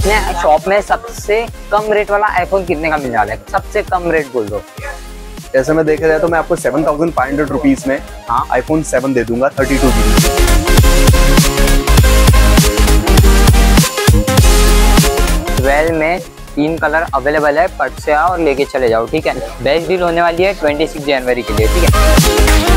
अपने शॉप में सबसे कम रेट वाला आईफोन कितने का मिलने वाला है? सबसे कम रेट बोल दो। ऐसे में देखा जाए तो मैं आपको 7,500 रुपीज में iPhone 7 दे दूंगा 32GB। 12 में 3 कलर अवेलेबल है, पट से आओ और लेके चले जाओ, ठीक है। बेस्ट डील होने वाली है 26 जनवरी के लिए, ठीक है।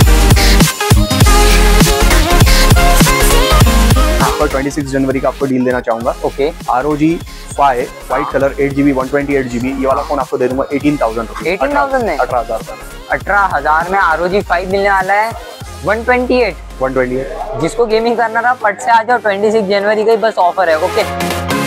आपको 26 जनवरी का आपको डील देना चाहूंगा। Okay. ROG 5 white colour 8GB 128GB, ये वाला फोन आपको दे दूंगा 18,000 रुपीज। 18,000 में 18,000 में ROG 5 मिलने वाला है 128। जिसको गेमिंग करना था फट से आ जाओ, 26 जनवरी का ही बस ऑफर है। ओके।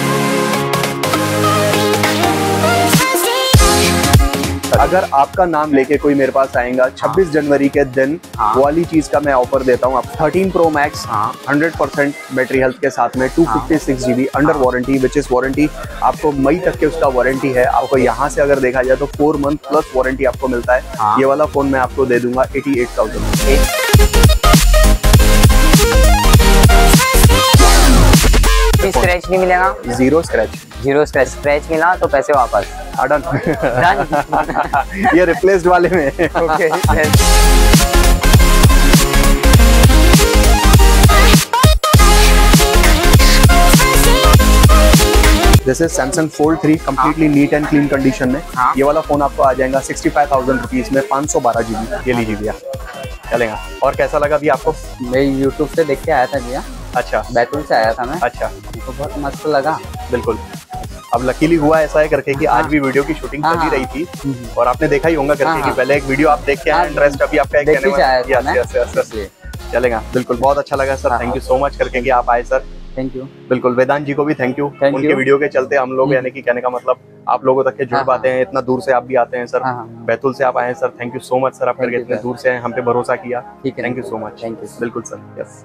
अगर आपका नाम लेके कोई मेरे पास आएगा 26 जनवरी के दिन, वाली चीज का मैं ऑफर देता हूँ। 13 Pro Max 100% बैटरी हेल्थ के साथ में 256GB under warranty, which is warranty आपको मई तक के उसका वारंटी है। आपको यहाँ से अगर देखा जाए तो 4 मंथ प्लस वारंटी आपको मिलता है। ये वाला फोन मैं आपको दे दूंगा 88,000। स्क्रैच नहीं मिलेगा? जीरो स्क्रैच स्क्रैच मिला तो पैसे वापस। ये रिप्लेस्ड वाले में। ओके। जैसे Samsung Fold 3 completely neat and clean condition में, ये वाला फोन आपको आ जाएगा 65,000 रुपीज में 512GB। ये लीजिए भैया, चलेगा। और कैसा लगा भी आपको? मैं YouTube से देख के आया था भैया। अच्छा, बैतूल से आया था मैं। अच्छा, तो बहुत मस्त लगा। बिल्कुल। अब लकीली हुआ ऐसा है करके कि आज भी वीडियो की शूटिंग चल रही थी और आपने देखा ही होगा करके कि पहले एक वीडियो आप देख के आए, इंटरेस्ट अभी आपका एक चलेगा। बिल्कुल, बहुत अच्छा लगा sir, thank you so much करके कि आप आए सर। Thank you. बिल्कुल, वेदांत जी को भी थैंक यू। उनके वीडियो के चलते हम लोग, यानी कि कहने का मतलब आप लोगों तक के जुड़ पाते हैं। इतना दूर से आप भी आते हैं सर, बैतूल से आप आए हैं sir. Thank you so much sir, आप करके इतने दूर से आए, हम पे भरोसा किया। Thank you so much. Thank you. बिल्कुल sir, yes.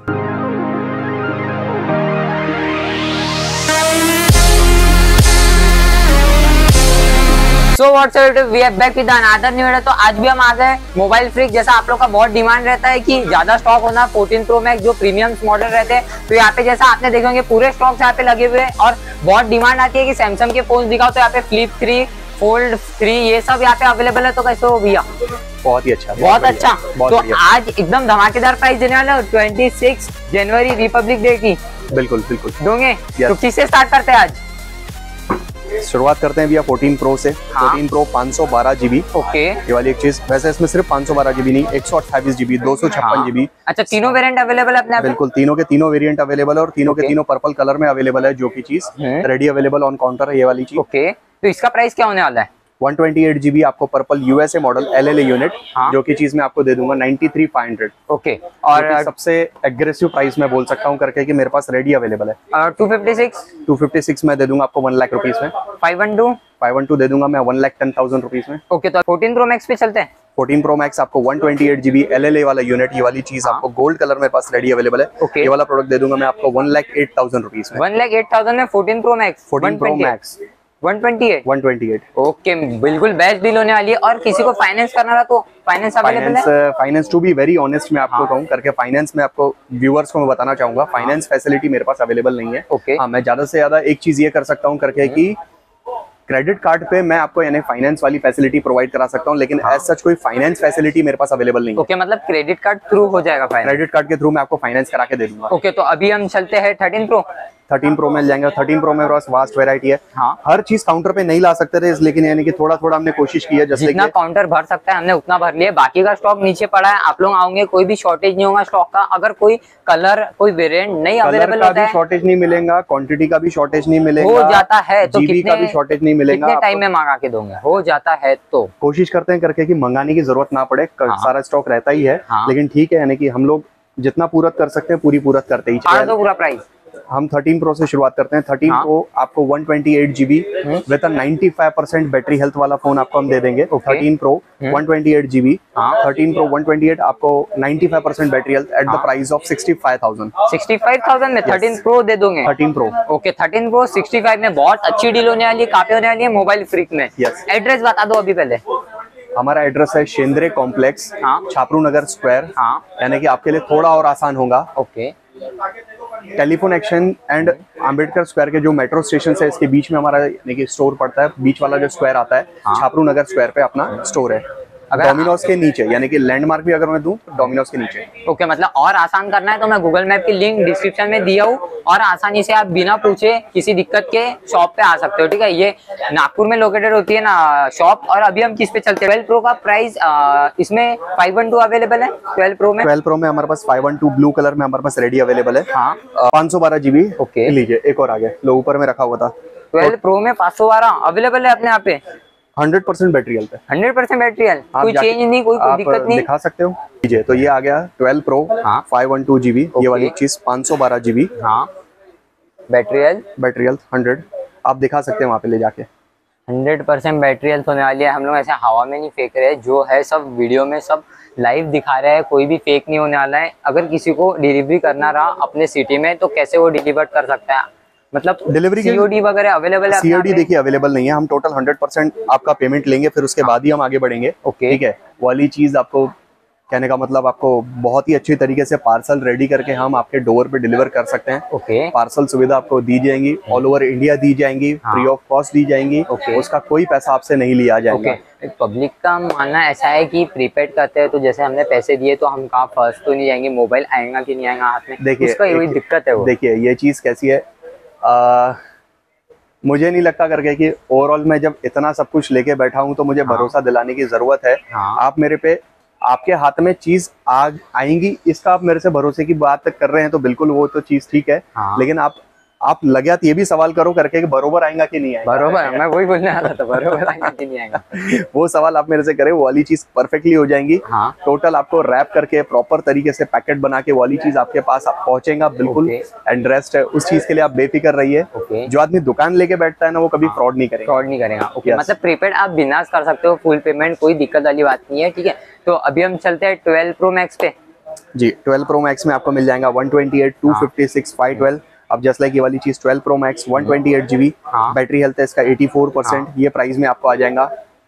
So what's up we are back with another new video. तो आज भी हम आ गए मोबाइल फ्रीक। जैसा आप लोग का बहुत डिमांड रहता है कि ज्यादा स्टॉक होना 14 Pro Max जो प्रीमियम मॉडल रहते हैं, तो यहाँ पे जैसा आपने देखेंगे पूरे स्टॉक्स यहाँ पे लगे हुए हैं। और बहुत डिमांड आती है कि सैमसंग के फोन दिखाओ, तो यहाँ पे फ्लिप 3, फोल्ड 3 ये सब यहाँ पे अवेलेबल है। तो कैसे हो भैया? बहुत ही अच्छा, बहुत अच्छा। तो आज एकदम धमाकेदार प्राइस देने वाले हो 26 जनवरी रिपब्लिक डे की। बिल्कुल बिल्कुल दोगे। तो किससे स्टार्ट करते हैं आज? शुरुआत करते हैं भैया 14 Pro से। 14 Pro 512GB। ओके। ये वाली एक चीज, वैसे इसमें सिर्फ 512GB नहीं, 128GB 256GB। अच्छा, तीनों वेरिएंट अवेलेबल है अपने? बिल्कुल, तीनों के तीनों वेरिएंट अवेलेबल है और तीनों के तीनों पर्पल कलर में अवेलेबल है, जो की चीज रेडी अवेलेबल ऑन काउंटर है ये वाली चीज। ओके। तो इसका प्राइस क्या होने वाला है? 128GB आपको purple USA model LLA unit, जो की चीज मैं आपको दे दूंगा 93,500। ओके। और सबसे एग्रेसिव प्राइस मैं बोल सकता हूँ करके कि मेरे पास रेडी अवेलेबल है। और 256 मैं दे दूंगा आपको 1 लाख रुपीज में। 512 दे दूंगा मैं 1,10,000 रुपीज में। ओके। तो 14 Pro Max पे चलते हैं। 14 Pro Max आपको 128GB LLA वाला यूनिट, ये वाली चीज आपको गोल्ड कलर में पास रेडी अवेलेबल है। ओके। ये वाला प्रोडक्ट दे दूंगा मैं आपको 1,08,000 रुपीज में। 1,08,000 में 14 Pro Max 14 Pro Max 128। Okay, बिल्कुल बेस्ट डील होने वाली है। और किसी को फाइनेंस करना रहा तो फाइनेंस अवेलेबल है? Finance to be very honest मैं आपको कहूँ करके, फाइनेंस में आपको व्यूअर्स को मैं बताना चाहूंगा, फाइनेंस फैसिलिटी मेरे पास अवेलेबल नहीं है। ओके। हाँ, मैं ज्यादा से ज्यादा एक चीज ये कर सकता हूँ करके कि क्रेडिट कार्ड पे मैं आपको यानी फाइनेंस वाली फैसिलिटी प्रोवाइड करा सकता हूँ, लेकिन एज सच कोई फाइनेंस फैसिलिटी मेरे पास अवेलेबल नहीं है। ओके, मतलब क्रेडिट कार्ड थ्रू हो जाएगा फाइनेंस? क्रेडिट कार्ड के थ्रू मैं आपको फाइनेंस करा के दे दूंगा। ओके। तो अभी हम चलते हैं 13 Pro। 13 Pro मिल जाएंगे। 13 Pro में वास्ट वैरायटी है। हर चीज काउंटर पे नहीं ला सकते थे, लेकिन यानी कि थोड़ा थोड़ा हमने कोशिश की है। जैसे जितना काउंटर भर सकता है हमने उतना भर लिया, बाकी का स्टॉक नीचे पड़ा है। आप लोग आओगे कोई भी शॉर्टेज नहीं होगा स्टॉक का। अगर कोई कलर कोई वेरिएंट नहीं अवेलेबल होता है, शॉर्टेज नहीं मिलेगा, क्वांटिटी का भी शॉर्टेज नहीं मिलेगा, हो जाता है तो जीबी का भी शॉर्टेज नहीं मिलेगा। कितने टाइम में मंगा के दोगे? हो जाता है तो कोशिश करते हैं करके कि मंगाने की जरूरत ना पड़े, सारा स्टॉक रहता ही है। लेकिन ठीक है, यानी कि हम लोग जितना पूरत कर सकते हैं पूरी पूरत करते ही चलें। पूरा प्राइस हम 13 Pro से शुरुआत करते हैं। 13 Pro आपको 128GB विद 95% बैटरी हेल्थ वाला फोन आपको हम दे देंगे। 13 Pro 128GB, 13 Pro 128 आपको 95% battery health at the price of 65,000। 65,000 में 13 Pro दे दोगे? 13 Pro। ओके, 13 Pro 65 में बहुत अच्छी डील होने वाली है, काफी होने वाली है मोबाइल फ्रीक में। एड्रेस बता दो अभी पहले। हमारा एड्रेस है शेंद्रे कॉम्प्लेक्स, छापरू नगर स्क्वायर, यानी कि आपके लिए थोड़ा और आसान होगा। Okay. Telephone exchange and Ambedkar square के जो मेट्रो स्टेशन है इसके बीच में हमारा यानी कि स्टोर पड़ता है। बीच वाला जो स्क्वायर आता है, छापरू नगर स्क्वायर पे अपना स्टोर है। डोमिनोज के नीचे, यानी कि लैंडमार्क भी अगर मैं दूं तो डोमिनोज के नीचे। ओके, मतलब और आसान करना है तो मैं गूगल मैप की लिंक डिस्क्रिप्शन में दिया हूँ और आसानी से आप बिना पूछे किसी दिक्कत के शॉप पे आ सकते हो। ठीक है, ये नागपुर में लोकेटेड होती है ना शॉप। और अभी हम किस पे चलते हैं? 12 प्रो का प्राइस इसमें 512 अवेलेबल है। 12 प्रो में हमारे पास 512 ब्लू कलर में हमारे पास रेडी अवेलेबल है। हाँ, 512 जीबी। ओके, लीजिए एक और आ गया, लो ऊपर में रखा हुआ था। 12 प्रो में 512 अवेलेबल है अपने यहाँ पे। 100% बैटरी हेल्थ है। 100% बैटरी हेल्थ, कोई चेंज नहीं, कोई दिक्कत नहीं। दिखा सकते हो। लीजिए, तो ये आ गया 12 प्रो 512 जीबी, ये वाली चीज 512 जीबी। हाँ, बैटरी हेल्थ 100 आप दिखा सकते हैं वहाँ पे ले जाके। 100% बैटरी हेल्थ होने वाली है। हम लोग ऐसे हवा में नहीं फेंक रहे, जो है सब वीडियो में सब लाइव दिखा रहे हैं, कोई भी फेक नहीं होने वाला है। अगर किसी को डिलीवरी करना रहा अपने सिटी में तो कैसे वो डिलीवर कर सकता है? मतलब डिलीवरी सीओडी वगैरह अवेलेबल है? सीओडी देखिए अवेलेबल नहीं है, हम टोटल 100% आपका पेमेंट लेंगे, फिर उसके बाद ही हम आगे बढ़ेंगे। ओके, ठीक है, वाली चीज आपको कहने का मतलब आपको बहुत ही अच्छी तरीके से पार्सल रेडी करके हम आपके डोर पे डिलीवर कर सकते हैं। ओके, पार्सल सुविधा आपको दी जाएंगी, ऑल ओवर इंडिया दी जाएंगी, फ्री ऑफ कॉस्ट दी जाएंगी। उसका कोई पैसा आपसे नहीं लिया जाएगा। पब्लिक का मानना ऐसा है कि प्रीपेड करते हैं तो जैसे हमने पैसे दिए तो हम कहाँ फर्स्ट तो नहीं जाएंगे, मोबाइल आएगा कि नहीं आएगा हाथ में, देखिए उसका यही दिक्कत है। वो देखिए ये चीज कैसी है, मुझे नहीं लगता करके कि ओवरऑल मैं जब इतना सब कुछ लेके बैठा हूं तो मुझे भरोसा दिलाने की जरूरत है। आप मेरे पे, आपके हाथ में चीज आएंगी, इसका आप मेरे से भरोसे की बात कर रहे हैं तो बिल्कुल वो तो चीज ठीक है। लेकिन आप लगे ये भी सवाल करो करके कि बरोबर आएगा कि नहीं आएगा। बरोबर, मैं वही बोलने वाला था, बरोबर आएगा कि नहीं आएगा। वो सवाल आप मेरे से करें, वो वाली चीज परफेक्टली हो जाएंगी। टोटल आपको रैप करके प्रॉपर तरीके से पैकेट बना के वाली चीज आपके पास पहुंचेगा बिल्कुल। एंड रेस्ट है उस चीज के लिए आप बेफिक्र रहिए। जो आदमी दुकान लेके बैठता है ना वो कभी फ्रॉड नहीं करेगा। ओके, मतलब प्रीपेड आप बिंदास कर सकते हो, फुल पेमेंट, कोई दिक्कत वाली बात नहीं है। ठीक है, तो अभी हम चलते हैं 12 प्रो मैक्स पे। जी, 12 प्रो मैक्स में आपको मिल जाएगा 128, 256, 512। अब जस्ट लाइक ये वाली चीज 12 pro max 128 GB, battery health है इसका 84%। ये प्राइस में आपको आ जाएगा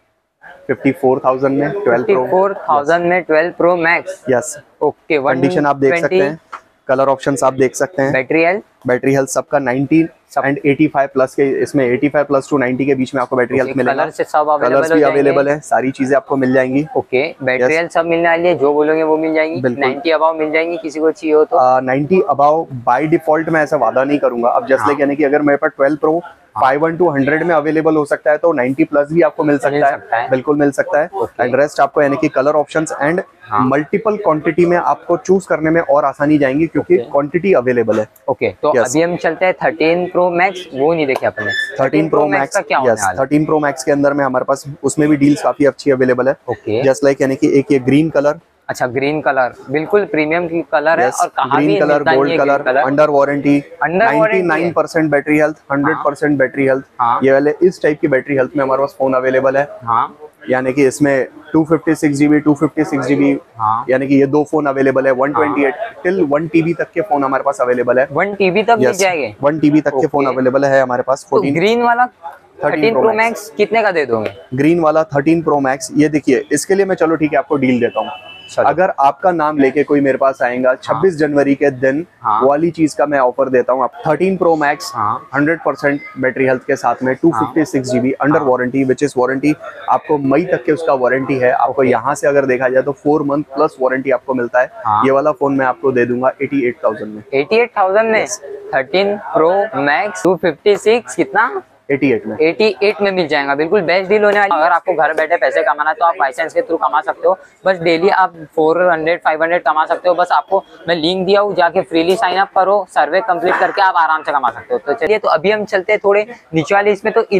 54,000 में 12 प्रो। 54,000 में 12 pro max. Yes, okay, condition आप देख सकते हैं, कलर ऑप्शंस आप देख सकते हैं। बैटरी हेल्थ सबका 90 एंड 85 प्लस के, इसमें 85 प्लस टू 90 के बीच में आपको बैटरी हेल्थ मिलेगा। कलर्स भी अवेलेबल है, सारी चीजें आपको मिल जाएंगी। ओके, बैटरी हेल्थ सब मिलने वाली है, जो बोलोगे वो मिल जाएंगी। 90 अबाव मिल जाएंगी किसी को चाहिए हो तो। 90 अबाव बाय डिफॉल्ट मैं ऐसा वादा नहीं करूंगा। अब जस्ट लाइक यानी कि अगर मेरे पास 12 प्रो 512 100 में अवेलेबल हो सकता है तो 90 प्लस भी आपको मिल सकता है, बिल्कुल मिल सकता है। एंड रेस्ट आपको यानी कि colour options and multiple quantity में आपको चूज करने में और आसानी जाएंगी क्योंकि क्वांटिटी अवेलेबल है। ओके, तो अभी हम चलते हैं 13 प्रो मैक्स, वो नहीं देखे अपने। 13 प्रो मैक्स का क्या होने वाला है? 13 प्रो मैक्स के अंदर में हमारे पास उसमें भी डील्स काफी अच्छी अवेलेबल है। ओके, जस्ट लाइक यानी कि एक ये ग्रीन कलर, अच्छा ग्रीन कलर बिल्कुल प्रीमियम की कलर है। और कहाँ green colour, gold colour, under warranty, 99% battery health, 100% battery health. ये वाले इस टाइप की बैटरी हेल्थ में हमारे पास फोन अवेलेबल है। यानी कि इसमें 256 जीबी, 256 जीबी, यानी कि ये दो फोन अवेलेबल है। 128 टिल 1 TB तक के फोन हमारे पास अवेलेबल है। 1 TB तक मिल जाएंगे? 1 TB तक के फोन अवेलेबल है हमारे पास। तो ग्रीन वाला 13 प्रो मैक्स कितने का दे दोगे? ग्रीन वाला 13 प्रो मैक्स, ये देखिए इसके लिए मैं चलो ठीक है आपको डील देता हूँ। अगर आपका नाम लेके कोई मेरे पास आएगा 26 जनवरी के दिन, वाली चीज का मैं ऑफर देता हूँ। 13 प्रो मैक्स 100% बैटरी हेल्थ के साथ में 256 GB under warranty, which is warranty आपको मई तक के उसका वारंटी है। आपको यहाँ से अगर देखा जाए तो 4 मंथ प्लस वारंटी आपको मिलता है। ये वाला फोन मैं आपको दे दूंगा 88,000 में। 88,000 में 13 प्रो मैक्स 256 कितना? 88 में मिल जाएगा। बिल्कुल बेस्ट डील होने वाली। अगर आपको घर बैठे पैसे कमाना है तो आप लाइसेंस के थ्रू कमा सकते हो। बस डेली आप 400 500 कमा सकते हो। बस आपको मैं लिंक दिया हूँ, जाके फ्रीली साइन अप करो, सर्वे कंप्लीट करके आप आराम से कमा सकते हो। तो चलिए, तो अभी हम चलते हैं थोड़े नीचे वाले इसमें। तो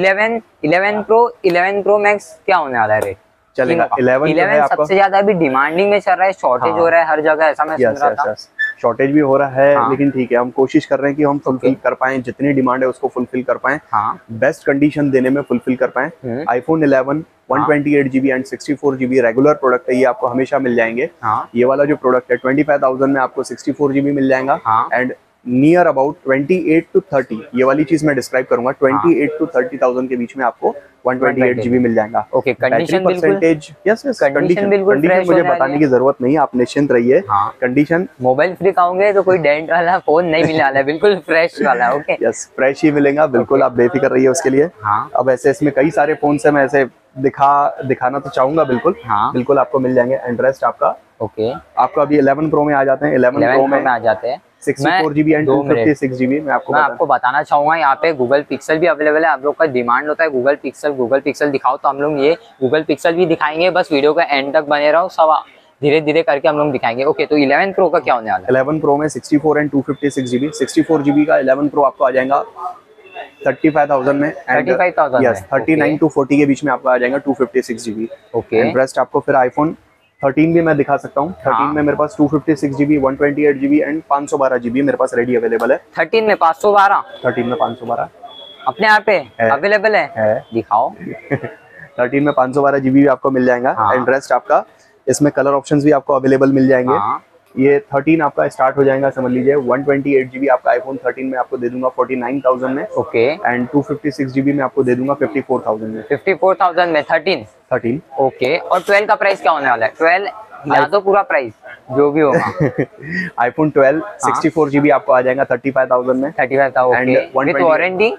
11 प्रो मैक्स क्या होने वाला है रेट? चलेगा 11 सबसे ज्यादा अभी डिमांडिंग में चल रहा है, शॉर्टेज हो रहा है हर जगह, ऐसा मैं सुन रहा था। शॉर्टेज भी हो रहा है, लेकिन ठीक है, हम कोशिश कर रहे हैं कि हम फुलफिल कर पाए, जितनी डिमांड है उसको फुलफिल कर पाए, बेस्ट कंडीशन देने में फुलफिल कर पाए। IPhone 11 128 GB and 64 GB regular product है, ये आपको हमेशा मिल जाएंगे। ये वाला जो प्रोडक्ट है 25,000 में आपको 64 जीबी मिल जाएगा एंड नियर अबाउट 28 to 30, ये वाली चीज मैं डिस्क्राइब करूंगा, 28 to 30,000 के बीच में आपको 128 GB मिल जाएगा। ओके, कंडीशन बिल्कुल, यस यस, कंडीशन बिल्कुल फ्रेश, मुझे बताने की जरूरत नहीं है, आप निश्चिंत रहिए। कंडीशन मोबाइल फ्री खाओगे तो कोई डेंट वाला फोन नहीं मिलने वाला है, बिल्कुल फ्रेश वाला। ओके, यस, फ्रेश ही मिलेगा बिल्कुल, आप बेफिक्र रहिए उसके लिए। अब ऐसे इसमें कई सारे फोन है, मैं ऐसे दिखाना तो चाहूंगा बिल्कुल। बिल्कुल आपको मिल जाएंगे। एंड रेस्ट आपका आपका अभी 11 प्रो में आ जाते हैं, 11 प्रो में आ जाते हैं 64 GB एंड 256 GB। मैं आपको बताना चाहूंगा, यहाँ पे गूगल पिक्सल भी अवेलेबल है। आप लोग का डिमांड होता है गूगल पिक्सल दिखाओ, तो हम लोग ये गूगल पिक्सल भी दिखाएंगे। बस वीडियो का एंड तक बने रहो, सब धीरे धीरे करके हम लोग दिखाएंगे। ओके, तो 11 प्रो का क्या होने वाला है? 11 प्रो में 64 एंड 256 GB, 64 GB का 11 प्रो आपको आ जाएगा 35,000 में। 35,000 यस, 39 to 40 के बीच में आपको आ जाएगा 256 GB। ओके, एंड रेस्ट आपको फिर आईफोन 13 भी मैं दिखा सकता हूँ। 13 में मेरे पास 256 GB, 128 GB एंड 512 GB मेरे पास रेडी अवेलेबल है। 13 में 512, 13 में 512 अपने यहाँ पे अवेलेबल है, दिखाओ। 13 में 512 GB भी आपको मिल जाएगा। एंड रेस्ट आपका इसमें कलर ऑप्शंस भी आपको अवेलेबल मिल जाएंगे। ये 13 आपका स्टार्ट हो जाएगा, समझ लीजिए 128 GB आपका आईफोन 13 में आपको दे दूंगा 49,000 में। ओके, एंड 256 GB में आपको दे दूंगा 54,000 में। 54,000 में 13। ओके, और 12 का प्राइस क्या होने वाला है? 12 या तो पूरा प्राइस जो भी होगा। आईफोन 12 64 GB आपको आ जाएगा 35,000 में। 35,000 विद वारंटी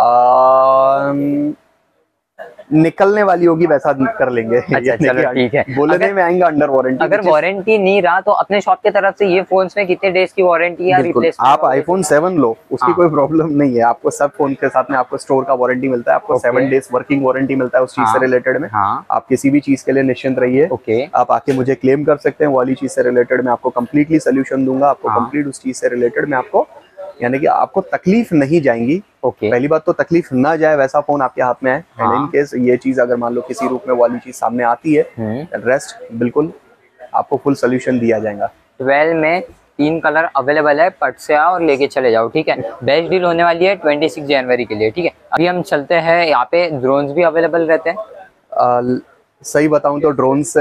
निकलने वाली होगी वैसा कर लेंगे। अच्छा, चलो ठीक है, बोलने में आएंगे अंडर वारंटी। अगर वारंटी नहीं रहा तो अपने शॉप की तरफ से ये फोन्स में कितने डेज की वारंटी है? रिप्लेसमेंट आप आईफोन 7 लो, उसकी कोई प्रॉब्लम नहीं है। आपको सब फोन के साथ में आपको स्टोर का वारंटी मिलता है, आपको 7 डेज वर्किंग वारंटी मिलता है उस चीज से रिलेटेड में। आप किसी भी चीज के लिए निश्चिंत रहिए। आप आके मुझे क्लेम कर सकते हैं, वो वाली चीज से रिलेटेड मैं आपको कंप्लीटली सोल्यूशन दूंगा। आपको कंप्लीट उस चीज से रिलेटेड मैं आपको, यानी कि आपको तकलीफ नहीं जाएंगी। पहली बात तो तकलीफ ना जाए वैसा फोन आपके हाथ में है। एंड इन केस ये चीज अगर मान लो किसी रूप में वाली चीज सामने आती है, रेस्ट बिल्कुल आपको फुल सोल्यूशन दिया जाएगा। 12 में 3 कलर अवेलेबल है, पट से आओ और लेके चले जाओ। ठीक है, बेस्ट डील होने वाली है 26 जनवरी के लिए। ठीक है, अभी हम चलते हैं, यहाँ पे ड्रोन्स भी अवेलेबल रहते हैं। सही बताऊं तो ड्रोन्स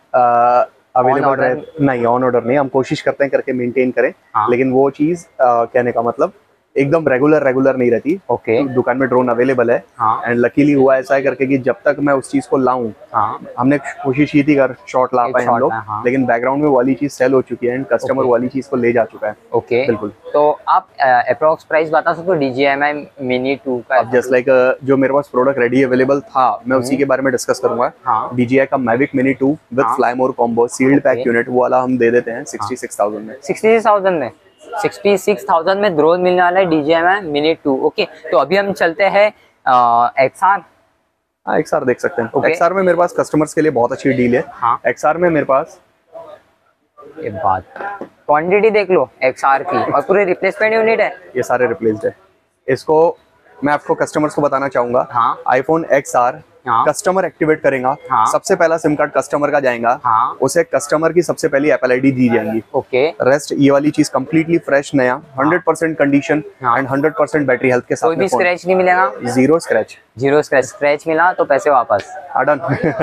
अवेलेबल नहीं, ऑन ऑर्डर नहीं, हम कोशिश करते हैं करके मेंटेन करें। लेकिन वो चीज कहने का मतलब एकदम रेगुलर नहीं रहती। ओके, दुकान में ड्रोन अवेलेबल है। एंड लकीली हुआ ऐसा है करके कि जब तक मैं उस चीज को लाऊं, हमने कोशिश की थी अगर शॉट ला पाए हम लोग, लेकिन बैकग्राउंड में वाली चीज सेल हो चुकी है एंड कस्टमर वाली चीज को ले जा चुका है। ओके, बिल्कुल। तो आप अप्रोक्स प्राइस बता सकते हो DJI Mini 2 का? जस्ट लाइक जो मेरे पास प्रोडक्ट रेडी अवेलेबल था, मैं उसी के बारे में डिस्कस करूंगा। DJI का Mavic Mini 2 with fly more combo sealed pack unit, वो वाला हम दे देते हैं 66,000 में। 66,000 में 66,000 में ड्रोन मिलने वाला है DJI Mini 2। ओके, तो अभी हम चलते हैं XR। XR देख सकते हैं। XR में मेरे पास कस्टमर्स के लिए बहुत अच्छी डील है। XR में मेरे पास ये बात क्वांटिटी देख लो XR की, और पूरे रिप्लेसमेंट यूनिट है, ये सारे रिप्लेस्ड है। इसको मैं आपको कस्टमर्स को बताना चाहूंगा, आईफोन XR कस्टमर एक्टिवेट करेगा, सबसे पहला सिम कार्ड कस्टमर का जाएगा, उसे कस्टमर की सबसे पहली एप्पल आईडी दी जाएगी। ओके, रेस्ट ये वाली चीज कंप्लीटली फ्रेश नया 100% कंडीशन एंड 100% बैटरी हेल्थ के साथ। कोई भी स्क्रैच नहीं मिलेगा? Zero scratch. स्क्रैच मिला तो पैसे वापस। डन।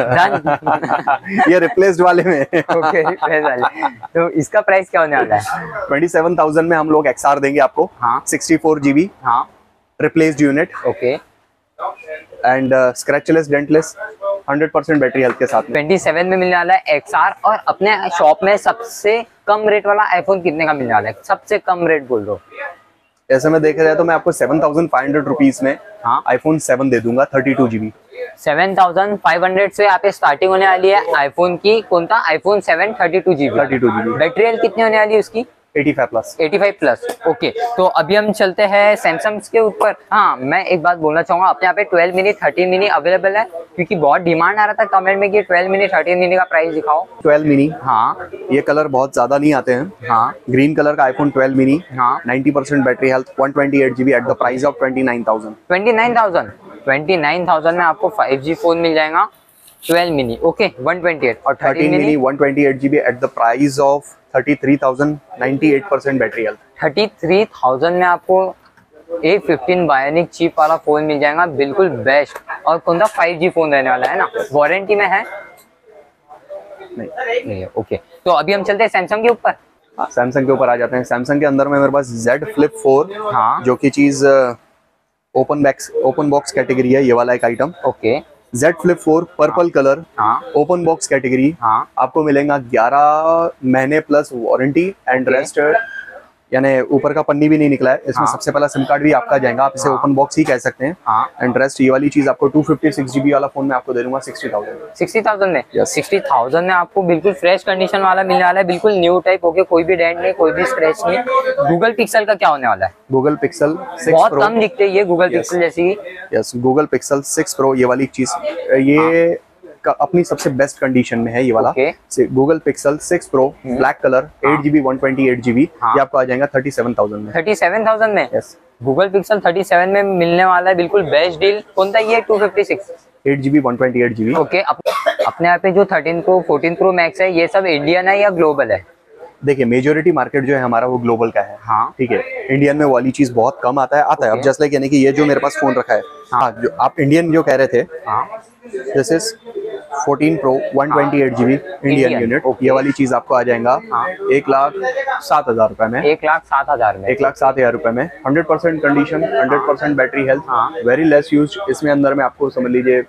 ये रिप्लेस्ड वाले में। ओके, रिप्लेस वाले। तो इसका प्राइस क्या होने वाला है? 27,000 में हम लोग XR देंगे आपको। 64 GB replaced unit. Okay, and scratchless dentless 100% battery health के साथ में। 27 में मिलने वाला है XR। और अपने शॉप में सबसे कम रेट वाला आईफोन कितने का मिलने वाला है? सबसे कम रेट बोल दो। ऐसे में देखा जाए तो मैं आपको 7,500 रुपीज में आईफोन 7 दे दूंगा 32 GB। 7,500 से यहाँ पे स्टार्टिंग होने वाली है आईफोन की। कौन था? IPhone 7 32 GB। बैटरी हेल्थ कितनी होने वाली है उसकी? 85 प्लस। ओके, तो अभी हम चलते हैं सैमसंग के ऊपर। हाँ, मैं एक बात बोलना चाहूंगा, अपने यहाँ पे 12 मिनी 13 मिनी अवेलेबल है, क्योंकि बहुत डिमांड आ रहा था कमेंट में कि 12 मिनी 13 मिनी का प्राइस दिखाओ। 12 मिनी, ये कलर बहुत ज्यादा नहीं आते हैं। ग्रीन कलर का iPhone 12 mini, 90% battery health, 128 GB at the price of 29,000। 29,000 में आपको 5G फोन मिल जाएगा 12 मिनी। ओके, 128 और 13 mini 128 GB at the price of 33,000, 98% battery health. 33,000 में आपको A15 बायोनिक चिप वाला फोन मिल जाएगा, बिल्कुल बेस्ट। और कौन सा 5G फोन रहने वाला है ना? वारंटी में है? नहीं। ओके, तो अभी हम चलते हैं सैमसंग के ऊपर। सैमसंग के ऊपर आ जाते हैं। सैमसंग के अंदर में मेरे पास Z Flip 4, हाँ, जो कि चीज ओपन बॉक्स कैटेगरी है, ये वाला एक item. Okay, Z Flip 4 purple colour, हाँ, ओपन बॉक्स कैटेगरी, हाँ, आपको मिलेगा 11 महीने प्लस वारंटी एंड रेस्ट, यानी ऊपर का पन्नी भी नहीं निकला है इसमें। हाँ, सबसे पहला सिम कार्ड भी आपका जाएगा, आप इसे ओपन बॉक्स ही कह सकते हैं। हाँ, एंड रेस्ट ये वाली चीज आपको 256 GB वाला फोन में आपको दे दूंगा 60,000। 60,000 में? Yes. 60,000 में आपको बिल्कुल फ्रेश कंडीशन वाला मिलने वाला है, बिल्कुल न्यू टाइप होके, कोई भी डेंट नहीं, कोई भी स्क्रैच नहीं। गूगल पिक्सल का क्या होने वाला है? गूगल पिक्सल 6 बहुत Pro, कम दिखते हैं ये गूगल पिक्सल जैसी। यस, गूगल पिक्सल 6 Pro ये वाली चीज, ये अपनी सबसे बेस्ट कंडीशन में है ये वाला। Google Pixel 6 Pro black colour 8GB 128GB, ये आपको आ जाएगा 37,000 में। 37,000 में? यस, गूगल पिक्सल 37 में मिलने वाला है, बिल्कुल बेस्ट डील। कौन था ये? 256 8GB 128GB। ओके, अपने यहाँ पे जो 13 Pro 14 Pro Max है, ये सब इंडियन है या ग्लोबल है? देखिए, मेजोरिटी मार्केट जो है हमारा वो ग्लोबल का है। हाँ, ठीक है, इंडियन में वाली चीज बहुत कम आता है। अब जस्ट लाइक यानी कि ये जो मेरे पास फोन रखा है, हाँ, जो आप इंडियन जो कह रहे थे, this is 14 Pro 128GB Indian unit. ये वाली चीज आपको आ जाएगा 1,07,000 रुपए में। 1,07,000 में? 1,07,000 रुपए में। 100% condition, 100% battery health, very less use. इसमें अंदर में आपको समझ लीजिए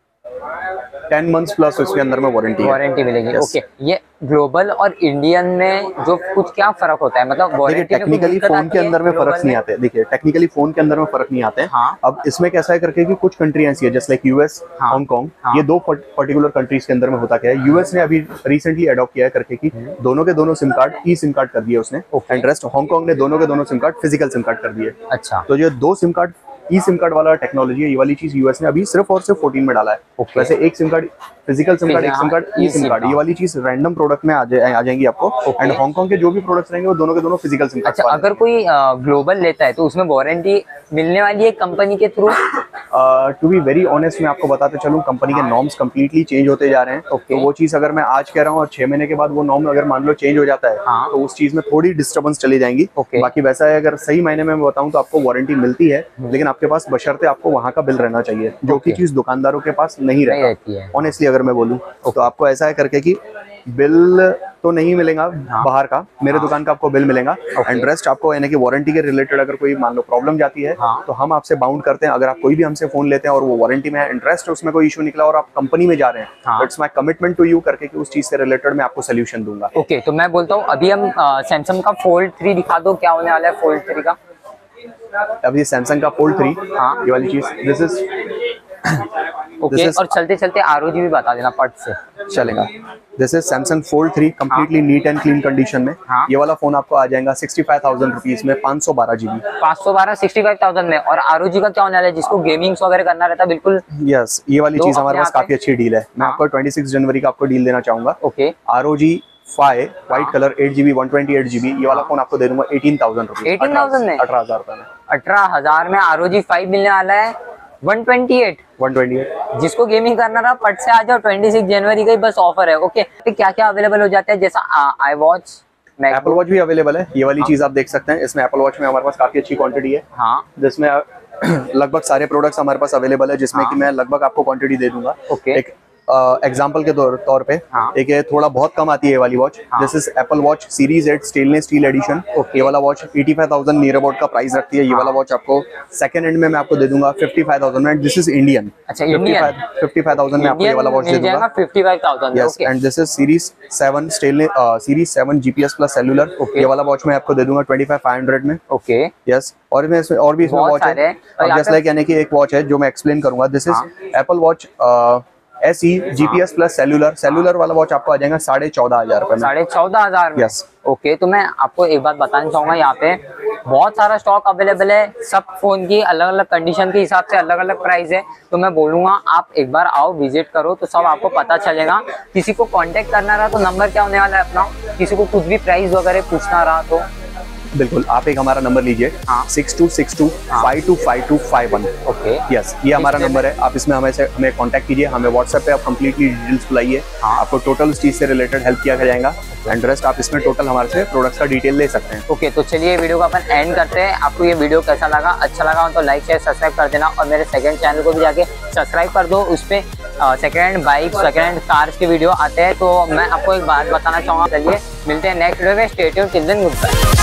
10 months प्लस इसके अंदर में वारंटी मिलेगी। ओके, ये ग्लोबल और इंडियन में जो कुछ क्या फर्क होता है, मतलब देखिए, टेक्निकली फोन के अंदर में फर्क नहीं आते। देखिए, टेक्निकली फोन के अंदर में फर्क नहीं आते हैं। हाँ। अब इसमें कैसा है करके कि कुछ कंट्री ऐसी है, जैसे लाइक यूएस, हांगकांग, ये दो पर्टिकुलर कंट्रीज के अंदर में होता क्या है, यूएस ने अभी रिसेंटली अडॉप्ट किया है करके कि दोनों के दोनों SIM card e SIM card कर दिए उसने, एंड रेस्ट हांगकांग ने दोनों के दोनों SIM card physical SIM card कर दिए। अच्छा, तो जो दो SIM card e SIM card वाला टेक्नोलॉजी है, ये वाली चीज यूएस ने अभी सिर्फ और सिर्फ 14 में डाला है। वैसे एक SIM card physical SIM card, एक SIM card e SIM card, ये वाली चीज रैंडम प्रोडक्ट में आ जाएंगी आपको। एंड हांगकांग के जो भी प्रोडक्ट्स रहेंगे वो दोनों के दोनों फिजिकल सिम कार्ड। अच्छा, अगर कोई ग्लोबल लेता है तो उसमें वारंटी मिलने वाली है कंपनी के through? To be very honest मैं आपको बताते चलूं, कंपनी के नॉर्म्स कंप्लीटली चेंज होते जा रहे हैं। तो वो चीज अगर मैं आज कह रहा हूँ और 6 महीने के बाद वो नॉर्म अगर मान लो चेंज हो जाता है, तो उस चीज में थोड़ी डिस्टर्बेंस चली जाएंगी। बाकी वैसा है, अगर सही मायने में मैं बताऊं तो आपको वारंटी मिलती है, लेकिन आपके पास बशर्ते आपको वहाँ का बिल रहना चाहिए, जो की चीज दुकानदारों के पास नहीं रहती है। ऑनेस्टली अगर मैं बोलूँ तो आपको ऐसा है करके कि बिल तो नहीं मिलेगा बाहर का, मेरे दुकान का आपको बिल मिलेगा। एंड रेस्ट आपको यानी कि वारंटी के रिलेटेड अगर कोई मान लो प्रॉब्लम जाती है, तो हम आपसे बाउंड करते हैं। अगर आप कोई भी हमसे फोन लेते हैं और वो वारंटी में है, इंटरेस्ट उसमें कोई इशू निकला और आप कंपनी में जा रहे हैं, it's my commitment to you करके कि उस चीज से रिलेटेड मैं आपको सोल्यूशन दूंगा। ओके, तो मैं बोलता हूँ अभी हम सैमसंग का फोल्ड 3 दिखा दो, क्या होने वाला है फोल्ड 3 का? अब ये सैमसंग का फोल्ड 3, ये वाली चीज, दिस इज ओके, और चलते चलते ROG भी बता देना पट से चलेगा। This is Samsung fold 3 completely neat and clean condition में। ये वाला फोन आपको आ जाएगा 65,000 रुपीज में, 512 GB। 512 65,000 में। और ROG का क्या होने वाला है, जिसको गेमिंग्स वगैरह करना रहता है? बिल्कुल यस, ये वाली चीज हमारे पास काफी अच्छी डील है। मैं आपको 26 जनवरी का आपको डील देना चाहूंगा। Okay, ROG 5 white colour 8GB 128GB, ये वाला फोन आपको दे दूंगा 18,000 रुपीज। 18,000 में? 18,000 रुपए में। 18,000 में ROG 5 मिलने वाला है। 128 जिसको गेमिंग करना रहा पट से आ जाओ, 26 जनवरी का ही बस ऑफर है। ओके, तो क्या क्या अवेलेबल हो जाता है? जैसा आई वॉच, एप्पल वॉच भी अवेलेबल है। ये वाली चीज आप देख सकते हैं, इसमें एप्पल वॉच में हमारे पास काफी अच्छी क्वांटिटी है। हाँ, जिसमें लगभग सारे प्रोडक्ट्स हमारे पास अवेलेबल है, जिसमें कि मैं लगभग आपको क्वांटिटी दे दूंगा। ओके, एक एग्जाम्पल के तौर पे एक ये थोड़ा बहुत कम आती है ये वाली watch, this is Apple watch series 8 stainless steel edition. ये वाला वॉच 85,000 नियर अबाउट का प्राइस रखती है। ये वाला वॉच आपको सेकंड हैंड में मैं आपको दे दूंगा 55,000 में। This is Indian. अच्छा, इंडियन 55,000 में आपको ये वाला वॉच दे दूंगा। 55,000। Yes, and this is series 7 stainless series 7 GPS plus cellular. ये वाला वॉच मैं आपको दे दूंगा 25,500 में। ओके, यस, और मैं इसमें और भी इसमें वॉच है। जस्ट लाइक यानी कि एक वॉच है जो मैं एक्सप्लेन करूंगा। This is Apple watch SE GPS plus cellular वाला वॉच आपको आ जाएगा 14,500 रुपए में। 14,500 में? यस। ओके, तो मैं आपको एक बात बताना चाहूंगा, यहाँ पे बहुत सारा स्टॉक अवेलेबल है, सब फोन की अलग अलग कंडीशन के हिसाब से अलग अलग प्राइस है। तो मैं बोलूंगा आप एक बार आओ, विजिट करो, तो सब आपको पता चलेगा। किसी को कांटेक्ट करना रहा तो नंबर क्या होने वाला है अपना? किसी को कुछ भी प्राइस वगैरह पूछना रहा तो बिल्कुल आप एक हमारा नंबर लीजिए, 6262 525251। ओके, यस, ये हमारा नंबर है। आप इसमें हमें कांटेक्ट कीजिए, हमें व्हाट्सएप पे आप कंप्लीटली डिटेल्स बुलाइए। आपको टोटल उस चीज से रिलेटेड हेल्प किया जाएगा। एंड रेस्ट आप इसमें टोटल हमारे से प्रोडक्ट्स का डिटेल ले सकते हैं। ओके, तो चलिए वीडियो को अपन एंड करते हैं। आपको ये वीडियो कैसा लगा? अच्छा लगा तो लाइक शेयर सब्सक्राइब कर देना, और मेरे सेकंड चैनल को भी जाके सब्सक्राइब कर दो। उस पे second hand bike, second hand cars के वीडियो आते हैं। तो मैं आपको एक बात बताना चाहूँगा। चलिए मिलते हैं नेक्स्ट वीडियो में। Stay tuned, till then good bye.